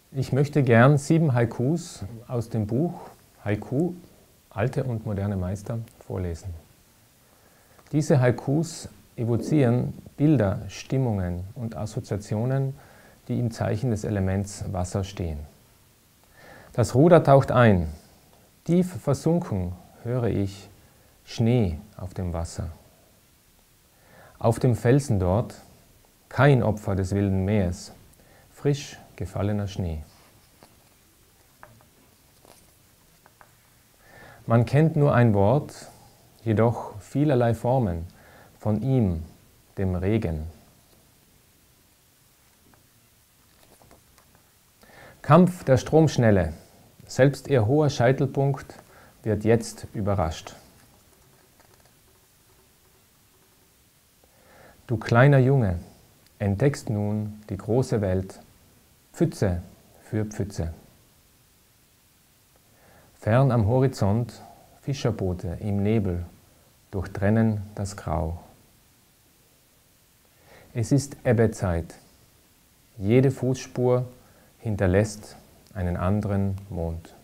Ich möchte gern 7 Haikus aus dem Buch Haiku, alte und moderne Meister, vorlesen. Diese Haikus evozieren Bilder, Stimmungen und Assoziationen, die im Zeichen des Elements Wasser stehen. Das Ruder taucht ein. Tief versunken höre ich Schnee auf dem Wasser. Auf dem Felsen dort kein Opfer des wilden Meers, frisch gefallener Schnee. Man kennt nur ein Wort, jedoch vielerlei Formen von ihm, dem Regen. Kampf der Stromschnelle, selbst ihr hoher Scheitelpunkt wird jetzt überrascht. Du kleiner Junge, entdeckst nun die große Welt, Pfütze für Pfütze. Fern am Horizont Fischerboote im Nebel durchtrennen das Grau. Es ist Ebbezeit. Jede Fußspur hinterlässt einen anderen Mond.